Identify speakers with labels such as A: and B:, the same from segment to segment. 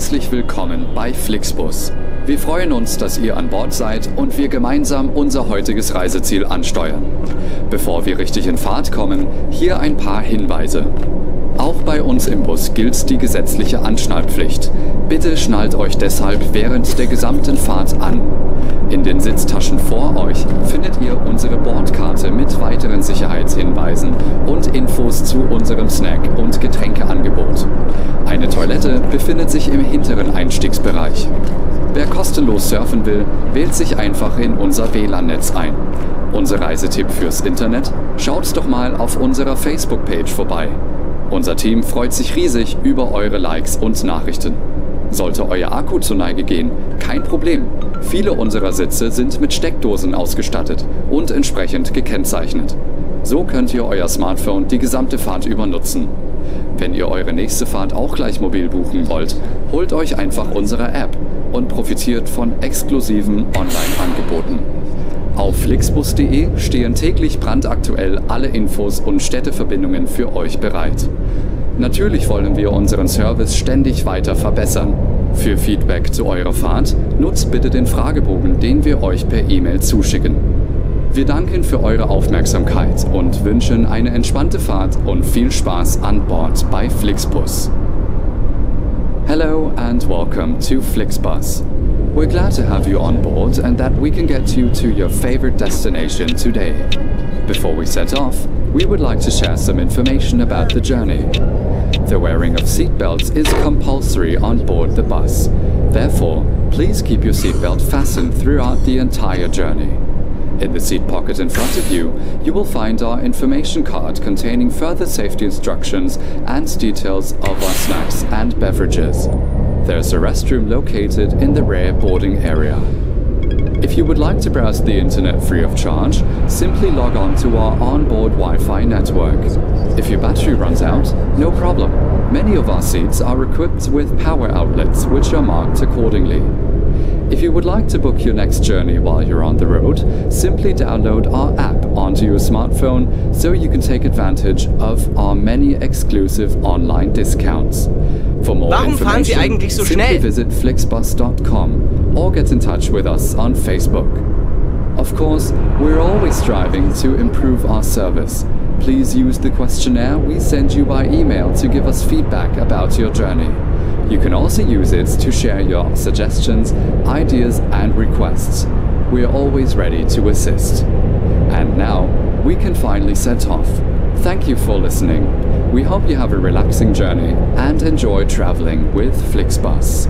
A: herzlich willkommen bei Flixbus. Wir freuen uns, dass ihr an Bord seid und wir gemeinsam unser heutiges Reiseziel ansteuern. Bevor wir richtig in Fahrt kommen, hier ein paar Hinweise. Auch bei uns im Bus gilt die gesetzliche Anschnallpflicht. Bitte schnallt euch deshalb während der gesamten Fahrt an. In den Sitztaschen vor euch findet ihr unsere Bordkarte mit weiteren Sicherheitshinweisen und Infos zu unserem Snack- und Getränkeangebot. Eine Toilette befindet sich im hinteren Einstiegsbereich. Wer kostenlos surfen will, wählt sich einfach in unser WLAN-Netz ein. Unser Reisetipp fürs Internet? Schaut doch mal auf unserer Facebook-Page vorbei. Unser Team freut sich riesig über eure Likes und Nachrichten. Sollte euer Akku zur Neige gehen, kein Problem. Viele unserer Sitze sind mit Steckdosen ausgestattet und entsprechend gekennzeichnet. So könnt ihr euer Smartphone die gesamte Fahrt über nutzen. Wenn ihr eure nächste Fahrt auch gleich mobil buchen wollt, holt euch einfach unsere App und profitiert von exklusiven Online-Angeboten. Auf flixbus.de stehen täglich brandaktuell alle Infos und Städteverbindungen für euch bereit. Natürlich wollen wir unseren Service ständig weiter verbessern. Für Feedback zu eurer Fahrt nutzt bitte den Fragebogen, den wir euch per E-Mail zuschicken. Wir danken für eure Aufmerksamkeit und wünschen eine entspannte Fahrt und viel Spaß an Bord bei Flixbus. Hello and welcome to Flixbus. We're glad to have you on board and that we can get you to your favorite destination today. Before we set off, we would like to share some information about the journey. The wearing of seatbelts is compulsory on board the bus. Therefore, please keep your seatbelt fastened throughout the entire journey. In the seat pocket in front of you, you will find our information card containing further safety instructions and details of our snacks and beverages. There's a restroom located in the rear boarding area. If you would like to browse the internet free of charge, simply log on to our onboard Wi-Fi network. If your battery runs out, no problem. Many of our seats are equipped with power outlets which are marked accordingly. If you would like to book your next journey while you're on the road, simply download our app onto your smartphone so you can take advantage of our many exclusive online discounts. For more
B: Warum fahren Sie eigentlich so
A: simply
B: schnell?
A: visit flixbus.com or get in touch with us on Facebook. Of course, we're always striving to improve our service. Please use the questionnaire we send you by email to give us feedback about your journey. You can also use it to share your suggestions, ideas and requests. We are always ready to assist. And now, we can finally set off. Thank you for listening. We hope you have a relaxing journey and enjoy traveling with Flixbus.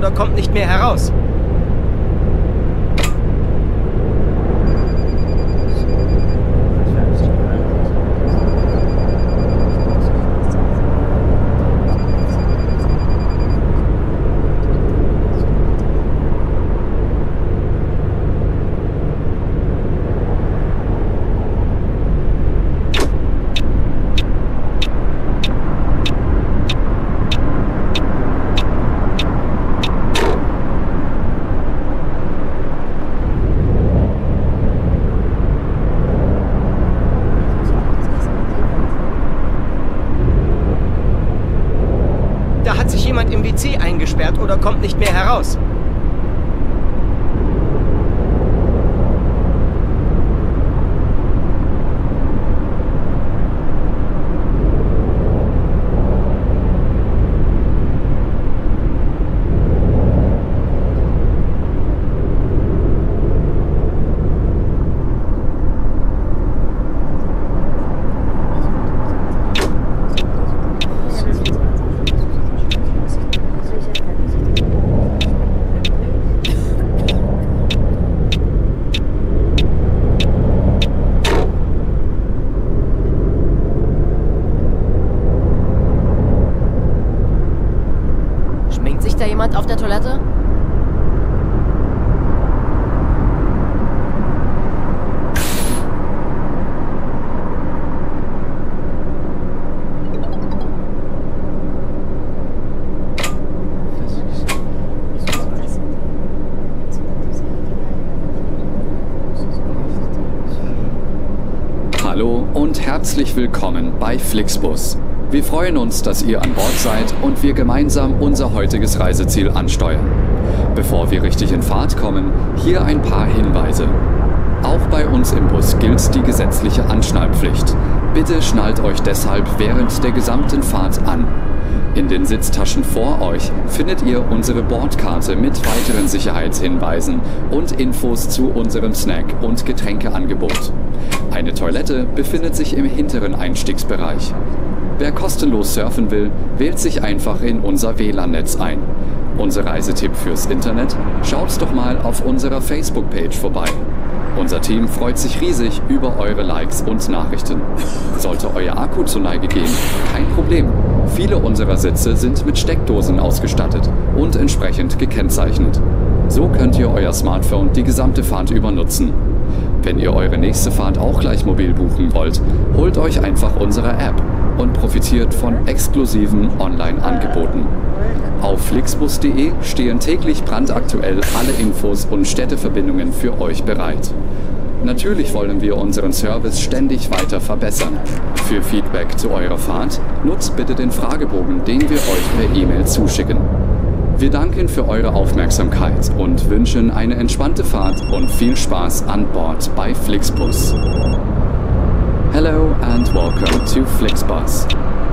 B: oder kommt nicht mehr heraus. Jemand im WC eingesperrt oder kommt nicht mehr heraus.
C: Da jemand auf der Toilette?
A: Hallo und herzlich willkommen bei Flixbus. Wir freuen uns, dass ihr an Bord seid und wir gemeinsam unser heutiges Reiseziel ansteuern. Bevor wir richtig in Fahrt kommen, hier ein paar Hinweise. Auch bei uns im Bus gilt die gesetzliche Anschnallpflicht. Bitte schnallt euch deshalb während der gesamten Fahrt an. In den Sitztaschen vor euch findet ihr unsere Bordkarte mit weiteren Sicherheitshinweisen und Infos zu unserem Snack- und Getränkeangebot. Eine Toilette befindet sich im hinteren Einstiegsbereich. Wer kostenlos surfen will, wählt sich einfach in unser WLAN-Netz ein. Unser Reisetipp fürs Internet? Schaut doch mal auf unserer Facebook-Page vorbei. Unser Team freut sich riesig über eure Likes und Nachrichten. Sollte euer Akku zur Neige gehen, kein Problem. Viele unserer Sitze sind mit Steckdosen ausgestattet und entsprechend gekennzeichnet. So könnt ihr euer Smartphone die gesamte Fahrt über nutzen. Wenn ihr eure nächste Fahrt auch gleich mobil buchen wollt, holt euch einfach unsere App und profitiert von exklusiven Online-Angeboten. Auf flixbus.de stehen täglich brandaktuell alle Infos und Städteverbindungen für euch bereit. Natürlich wollen wir unseren Service ständig weiter verbessern. Für Feedback zu eurer Fahrt nutzt bitte den Fragebogen, den wir euch per E-Mail zuschicken. Wir danken für eure Aufmerksamkeit und wünschen eine entspannte Fahrt und viel Spaß an Bord bei Flixbus. Hello and welcome to Flixbus.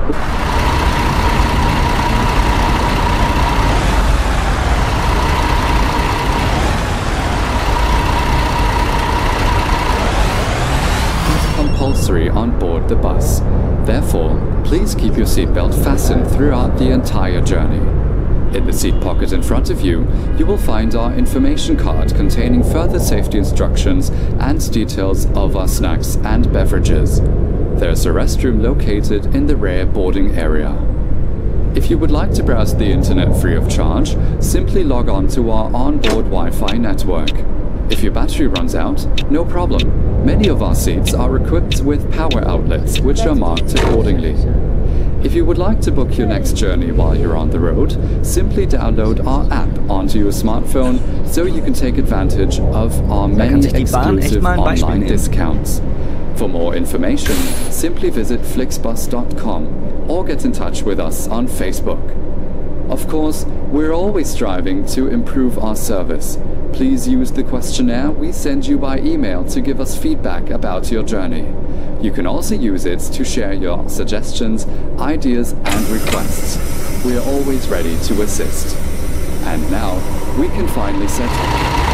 A: Compulsory on board the bus. Therefore, please keep your seatbelt fastened throughout the entire journey. In the seat pocket in front of you, you will find our information card containing further safety instructions and details of our snacks and beverages. There's a restroom located in the rear boarding area. If you would like to browse the internet free of charge, simply log on to our onboard Wi-Fi network. If your battery runs out, no problem. Many of our seats are equipped with power outlets, which are marked accordingly. If you would like to book your next journey while you're on the road, simply download our app onto your smartphone so you can take advantage of our many exclusive online discounts. For more information, simply visit flixbus.com or get in touch with us on Facebook. Of course, we're always striving to improve our service. Please use the questionnaire we send you by email to give us feedback about your journey. You can also use it to share your suggestions, ideas and requests. We are always ready to assist. And now, we can finally set off.